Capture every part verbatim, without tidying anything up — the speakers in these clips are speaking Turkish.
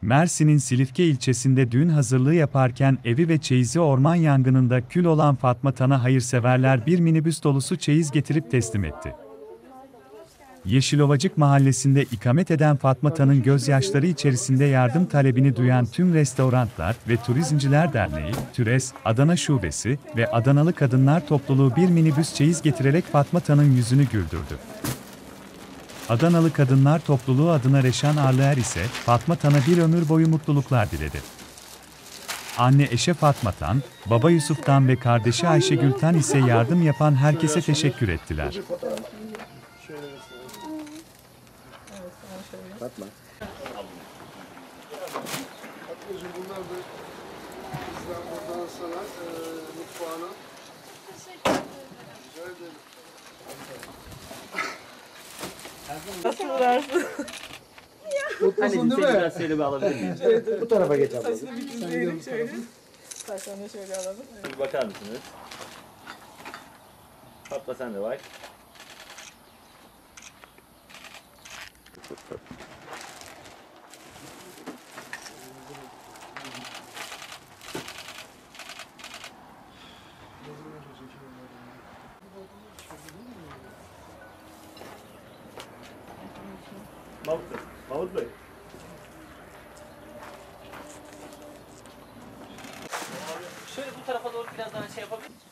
Mersin'in Silifke ilçesinde düğün hazırlığı yaparken evi ve çeyizi orman yangınında kül olan Fatma Tan'a hayırseverler bir minibüs dolusu çeyiz getirip teslim etti. Yeşilovacık mahallesinde ikamet eden Fatma Tan'ın gözyaşları içerisinde yardım talebini duyan tüm Restoranlar ve Turizmciler Derneği, TÜRES, Adana Şubesi ve Adanalı Kadınlar Topluluğu bir minibüs çeyiz getirerek Fatma Tan'ın yüzünü güldürdü. Adanalı Kadınlar Topluluğu adına Reşan Arlıer ise Fatma Tan'a bir ömür boyu mutluluklar diledi. Anne eşe Fatma Tan, baba Yusuf Tan ve kardeşi Ayşegül Tan ise yardım yapan herkese teşekkür ettiler. Fatma. Fatmacığım bunlar da bizden buradan sana e, mutfağına. Rica ederim. Nasıl uğrarsın? Mutlusun değil mi? Biraz şöyle bir alabilir miyim? Bu tarafa geç abla. Saçını bir düzleyelim şöyle. Saçlarını şöyle alalım. Bir bakar mısınız? Fatma sen de bak. Mahmut Bey. Mahmut Bey. Şöyle bu tarafa doğru biraz daha şey yapabilir miyim?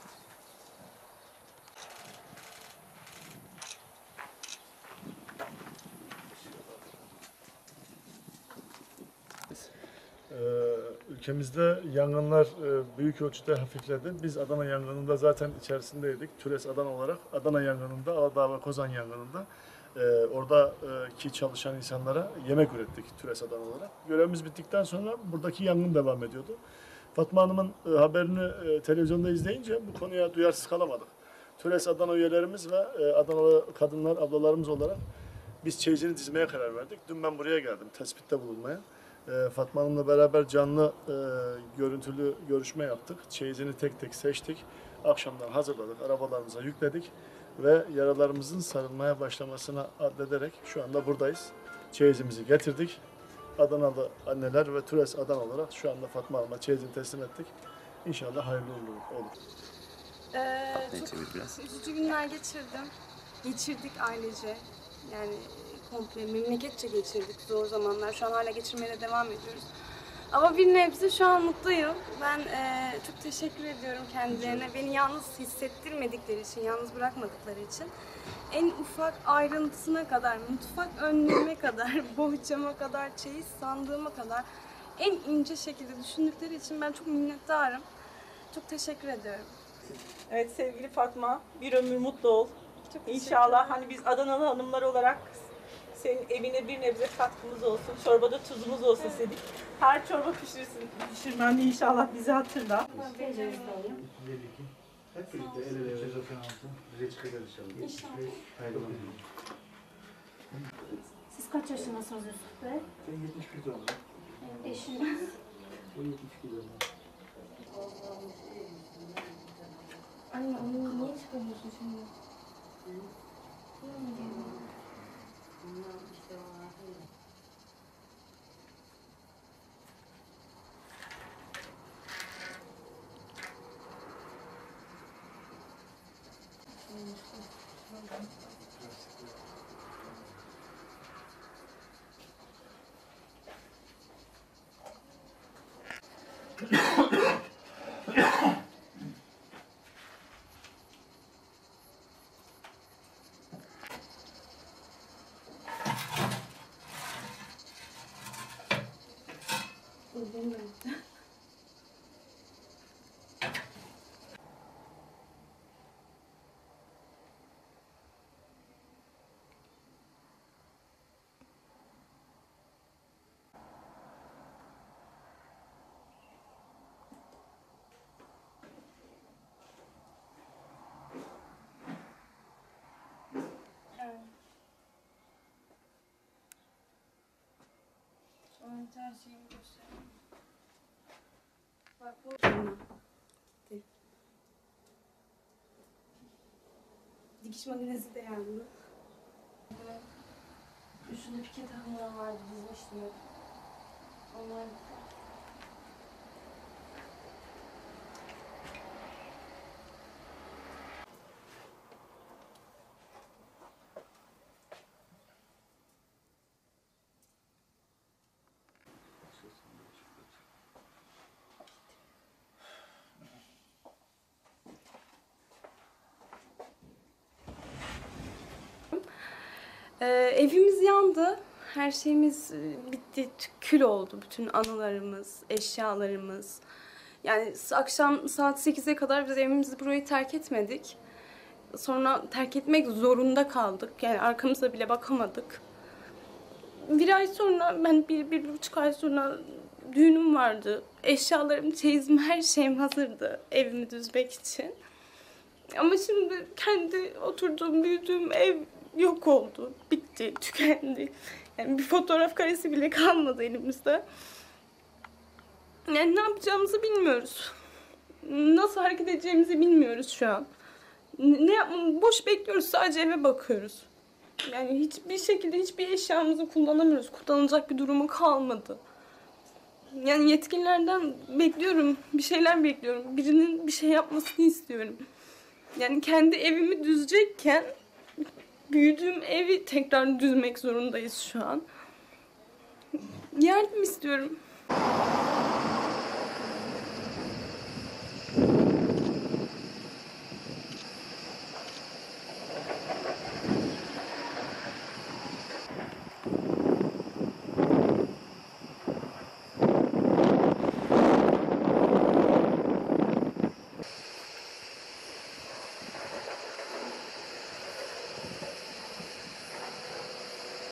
Ee, ülkemizde yangınlar e, büyük ölçüde hafifledi. Biz Adana yangınında zaten içerisindeydik. TÜRES Adana olarak Adana yangınında, Aladağ ve Kozan yangınında e, oradaki çalışan insanlara yemek ürettik TÜRES Adana olarak. Görevimiz bittikten sonra buradaki yangın devam ediyordu. Fatma Hanım'ın e, haberini e, televizyonda izleyince bu konuya duyarsız kalamadık. TÜRES Adana üyelerimiz ve e, Adanalı kadınlar, ablalarımız olarak biz çeyizini dizmeye karar verdik. Dün ben buraya geldim tespitte bulunmaya. E, Fatma Hanım'la beraber canlı e, görüntülü görüşme yaptık. Çeyizini tek tek seçtik. Akşamdan hazırladık, arabalarımıza yükledik ve yaralarımızın sarılmaya başlamasına addederek şu anda buradayız. Çeyizimizi getirdik. Adanalı anneler ve TÜRES Adana olarak şu anda Fatma Hanım'a çeyizini teslim ettik. İnşallah hayırlı uğurlu olur. Ee, çok üzücü günler geçirdim. Geçirdik ailece. Yani komple memleketçe geçirdik zor zamanlar. Şu an hala geçirmeye de devam ediyoruz. Ama bir nebze şu an mutluyum. Ben e, çok teşekkür ediyorum kendilerine. Beni yalnız hissettirmedikleri için, yalnız bırakmadıkları için. En ufak ayrıntısına kadar, mutfak önlüğüme kadar, bohçama kadar, çeyiz sandığıma kadar en ince şekilde düşündükleri için ben çok minnettarım. Çok teşekkür ediyorum. Evet sevgili Fatma, bir ömür mutlu ol. Çok teşekkür İnşallah hani biz Adanalı hanımlar olarak senin evine bir nebze katkımız olsun, çorbada tuzumuz olsun istedik. Her çorba pişirsin, pişirmende inşallah bizi hatırla. Hep birlikte el ele vereceğiz. Bize çıkacağız inşallah. İnşallah. Hayırlı olsun. Siz kaç yaşındasınız Yusuf Bey? Ben yetmiş bir doğumluyum. Eşiniz? O yetmiş bir doğumluyum. Anne onu niye çıkarıyorsun şimdi? Sonra her şeyi göstereyim. Bak bu. Dikiş makinesi de yandı. Üstünde pike takımlar vardı, dizmiştim. Online. Ee, evimiz yandı. Her şeyimiz e, bitti, kül oldu. Bütün anılarımız, eşyalarımız. Yani s- akşam saat sekize kadar biz evimizi burayı terk etmedik. Sonra terk etmek zorunda kaldık. Yani arkamıza bile bakamadık. Bir ay sonra, ben bir, bir buçuk ay sonra düğünüm vardı. Eşyalarım, çeyizim, her şeyim hazırdı evimi düzmek için. Ama şimdi kendi oturduğum, büyüdüğüm ev yok oldu, bitti, tükendi. Yani bir fotoğraf karesi bile kalmadı elimizde. Yani ne yapacağımızı bilmiyoruz. Nasıl hareket edeceğimizi bilmiyoruz şu an. Ne yapmamız, boş bekliyoruz, sadece eve bakıyoruz. Yani hiçbir şekilde hiçbir eşyamızı kullanamıyoruz. Kullanılacak bir durumu kalmadı. Yani yetkililerden bekliyorum, bir şeyler bekliyorum. Birinin bir şey yapmasını istiyorum. Yani kendi evimi düzecekken büyüdüğüm evi tekrar düzmek zorundayız şu an. Yardım istiyorum.